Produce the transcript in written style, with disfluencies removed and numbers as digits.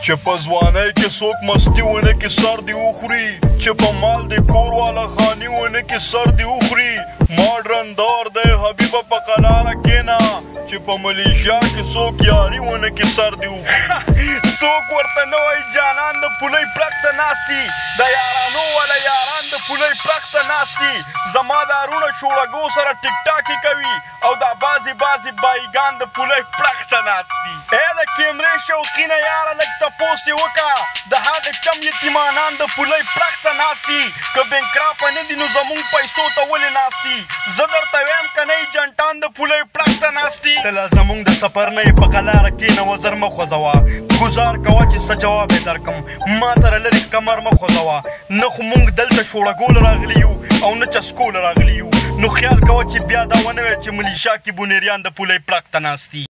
چې په ځوانۍ کې څوک مستي ونه کې سر دې وخوري چې په مال دې کور والا خاني ونه کې سر دې وخوري ماډرن دور دی حبیبه په قلاره کښېنه چې په ملیشیا کې څوک یاري ونه کې سر دې وخوري څوک ورته نه وایي جانان د پولۍ پړق ته ناست دي د یارانو والا یاران د پولۍ پړق ته ناست دي زما دا رونه شوړګو سره ټیک ټاکې کوي او دا بعضې بایګان د پولۍ پړق ته ناست دي ای د کیمرې شوقینه یاره لږ تپوس یې وکړه د هغې کم یتیمانان د پولۍ پړق ته ناست دي که بینکراپه نه دي نو زمونږ پیسو ته ولې ناست دي زه درته ویم که نه جنټان د پولۍ پړق ته ناست دي ته لا زمونږ د سفر نه یې په قلاره کښېنه وزر مه خوځوه ګزار کوه چې څه جواب یې درکړم ما سره لرې کمر مه خوځوه نه خو موږ دلته شوړګول راغلي یو او نه چسکول راغلي یو نو خیال کوه چې بیا دا ونه وایه چې ملیشا کې بونیریان د پولۍ پړق ته ناست دي